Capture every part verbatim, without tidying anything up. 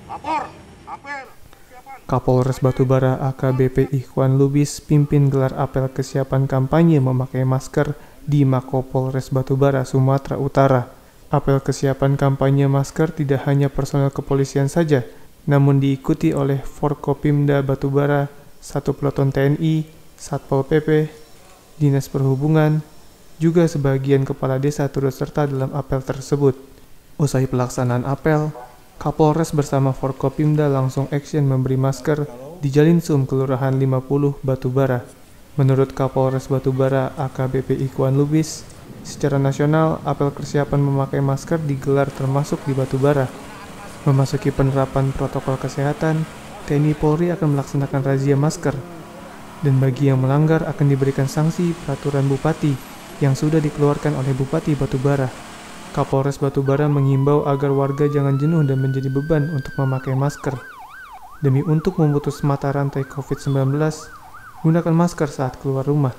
Lapor, apel, Kapolres Batubara A K B P Ikhwan Lubis pimpin gelar apel kesiapan kampanye memakai masker di Mako Polres Batubara, Sumatera Utara. Apel kesiapan kampanye masker tidak hanya personel kepolisian saja, namun diikuti oleh Forkopimda Batubara, satu Peleton T N I, Satpol P P, Dinas Perhubungan, juga sebagian kepala desa turut serta dalam apel tersebut. Usai pelaksanaan apel, Kapolres bersama Forkopimda langsung action memberi masker di Jalin Sum, Kelurahan lima puluh, Batubara. Menurut Kapolres Batubara A K B P Ikhwan Lubis, secara nasional apel kesiapan memakai masker digelar termasuk di Batubara. Memasuki penerapan protokol kesehatan, T N I Polri akan melaksanakan razia masker, dan bagi yang melanggar akan diberikan sanksi peraturan Bupati yang sudah dikeluarkan oleh Bupati Batubara. Kapolres Batubara mengimbau agar warga jangan jenuh dan menjadi beban untuk memakai masker. Demi untuk memutus mata rantai covid sembilan belas, gunakan masker saat keluar rumah.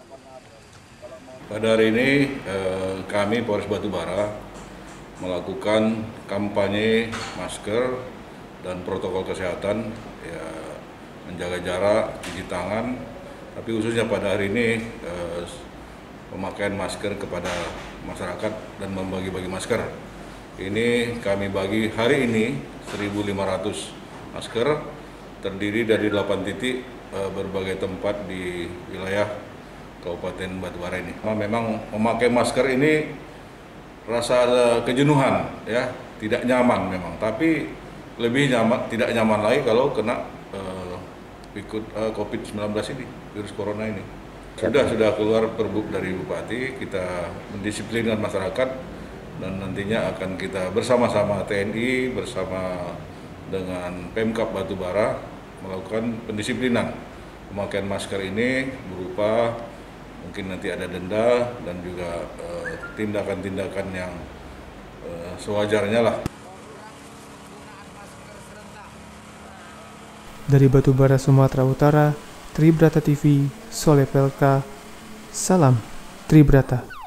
Pada hari ini eh, kami Polres Batubara melakukan kampanye masker dan protokol kesehatan, ya, menjaga jarak, cuci tangan, tapi khususnya pada hari ini eh, pemakaian masker kepada masyarakat dan membagi-bagi masker. Ini kami bagi hari ini seribu lima ratus masker, terdiri dari delapan titik eh, berbagai tempat di wilayah Kabupaten Batubara ini. Memang memakai masker ini rasa kejenuhan, ya, tidak nyaman memang, tapi lebih nyaman, tidak nyaman lagi kalau kena uh, ikut uh, covid sembilan belas ini, virus corona ini. Sudah sudah keluar perbuk dari Bupati, kita mendisiplinkan masyarakat dan nantinya akan kita bersama-sama T N I bersama dengan Pemkab Batubara melakukan pendisiplinan pemakaian masker ini berupa mungkin nanti ada denda dan juga tindakan-tindakan uh, yang uh, sewajarnya lah. Dari Batubara, Sumatera Utara, Tribrata T V, Solepelka, salam Tribrata.